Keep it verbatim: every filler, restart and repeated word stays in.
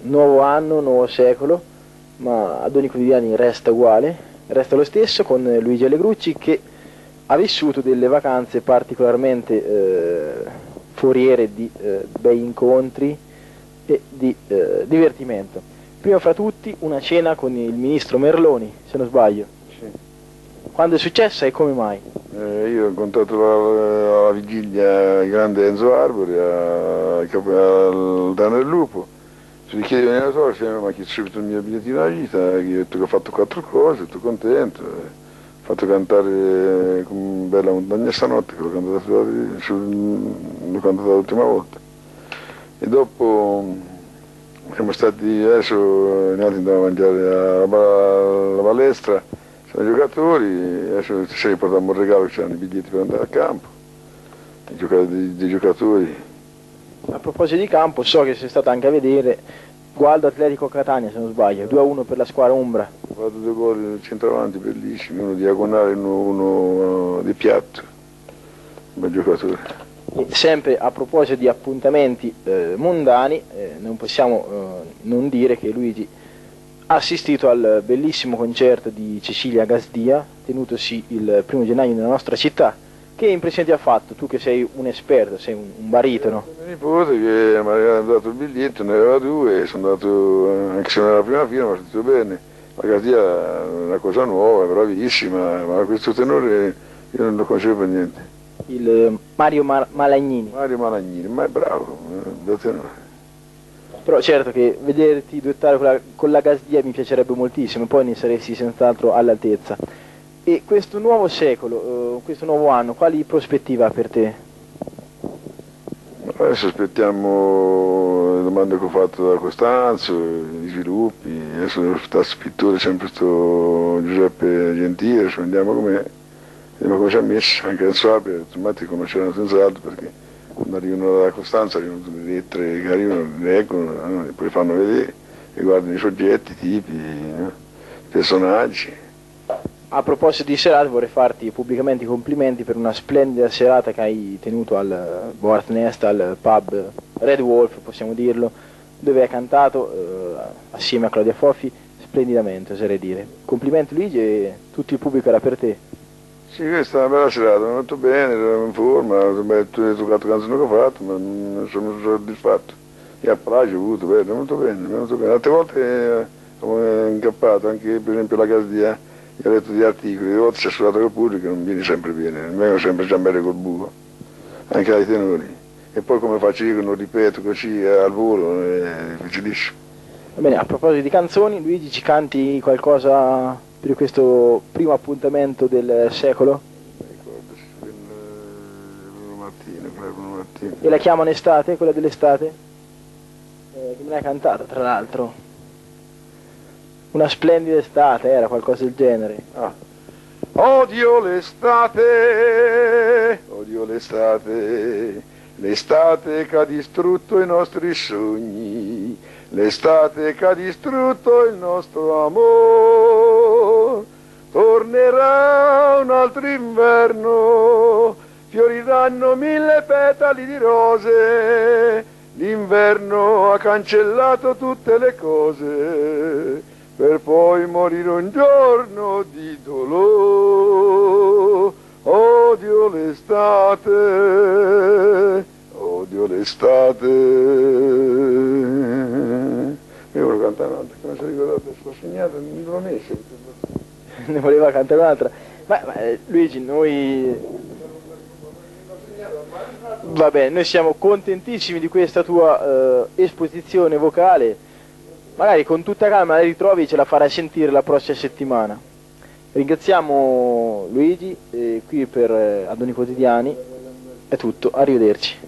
nuovo anno, nuovo secolo, ma ad ogni quotidiani resta uguale, resta lo stesso, con Luigi Allegrucci che ha vissuto delle vacanze particolarmente eh, foriere di eh, bei incontri e di eh, divertimento. Prima fra tutti una cena con il ministro Merloni, se non sbaglio. Sì. Quando è successa e come mai? Eh, io ho incontrato la, alla vigilia il grande Enzo Arbori al Dano del Lupo. Se gli chiedevo in autografo, mi ha chiesto subito il mio bigliettino alla gita, gli ho detto che ho fatto quattro cose, tutto contento. Ho fatto cantare con Bella Montagna stanotte, che l'ho cantato l'ultima volta. E dopo siamo stati, adesso in altri andiamo a mangiare alla, alla palestra, siamo giocatori, adesso ci riportiamo un regalo che c'erano i biglietti per andare a campo, i giocatori, dei, dei giocatori. A proposito di campo, so che sei stato anche a vedere Gualdo Atletico Catania, se non sbaglio, due a uno per la squadra Umbra. Ho fatto due gol nel centravanti bellissimi, uno diagonale e uno, uno di piatto, un bel giocatore. E sempre a proposito di appuntamenti eh, mondani, eh, non possiamo eh, non dire che Luigi ha assistito al bellissimo concerto di Cecilia Gasdia, tenutosi il primo gennaio nella nostra città. Che impressione ti ha fatto, tu che sei un esperto, sei un, un baritono? Mio nipote che mi aveva dato il biglietto, ne aveva due, sono andato, anche se non era la prima fila, mi ha sentito bene. La Gasdia è una cosa nuova, è bravissima, ma questo tenore io non lo conoscevo per niente. Il eh, Mario Mar Malagnini. Mario Malagnini, ma è bravo, da tenore. Però certo che vederti duettare con la, con la Gasdia mi piacerebbe moltissimo, poi ne saresti senz'altro all'altezza. E questo nuovo secolo, uh, questo nuovo anno, quali prospettive ha per te? Adesso aspettiamo le domande che ho fatto da Costanzo, gli sviluppi, adesso sta pittore sempre questo Giuseppe Gentile, adesso vediamo come, vediamo come ci ha messo, anche Enzo Arbri, ormai ti conosceranno senz'altro perché quando arrivano da Costanza arrivano tutte le lettere che arrivano, le leggono, no? E poi fanno vedere, riguardano i soggetti, i tipi, no? I personaggi. A proposito di serate vorrei farti pubblicamente i complimenti per una splendida serata che hai tenuto al Boart Nest, al pub Red Wolf, possiamo dirlo, dove hai cantato eh, assieme a Claudia Foffi splendidamente, oserei dire. Complimenti Luigi, e tutto il pubblico era per te. Sì, questa è una bella serata, mi è venuto bene, ero in forma, ho toccato canzoni che ho fatto, ma non sono soddisfatto. E a Plagio ho avuto, bene, mi è venuto bene, mi è venuto bene. Altre volte eh, ho incappato, anche per esempio la Gasdia. Io ho letto di articoli, di volte c'è suonato col pubblico, non viene sempre bene, non vengono sempre giambere col buco, anche ai tenori. E poi come faccio io che non ripeto così al volo, è difficilissimo. Va bene, a proposito di canzoni, Luigi, ci canti qualcosa per questo primo appuntamento del secolo? Mi ricordo, sì, Bruno Martino, quella Bruno Martino. E la chiamano estate, quella dell'estate? Eh, che me l'hai cantata, tra l'altro. Una splendida estate, era qualcosa del genere. Ah. Odio l'estate, odio l'estate, l'estate che ha distrutto i nostri sogni, l'estate che ha distrutto il nostro amore. Tornerà un altro inverno, fioriranno mille petali di rose, l'inverno ha cancellato tutte le cose, per poi morire un giorno di dolore. Odio l'estate, odio l'estate. Io volevo cantare un'altra, come si è ricordato, l'ho segnato, non l'ho messo. Ne voleva cantare un'altra. Ma, ma Luigi, noi... Va bene, noi siamo contentissimi di questa tua uh, esposizione vocale. Magari con tutta calma la ritrovi e ce la farai sentire la prossima settimana. Ringraziamo Luigi, e qui per eh, Ad ogni quotidiani è tutto, arrivederci.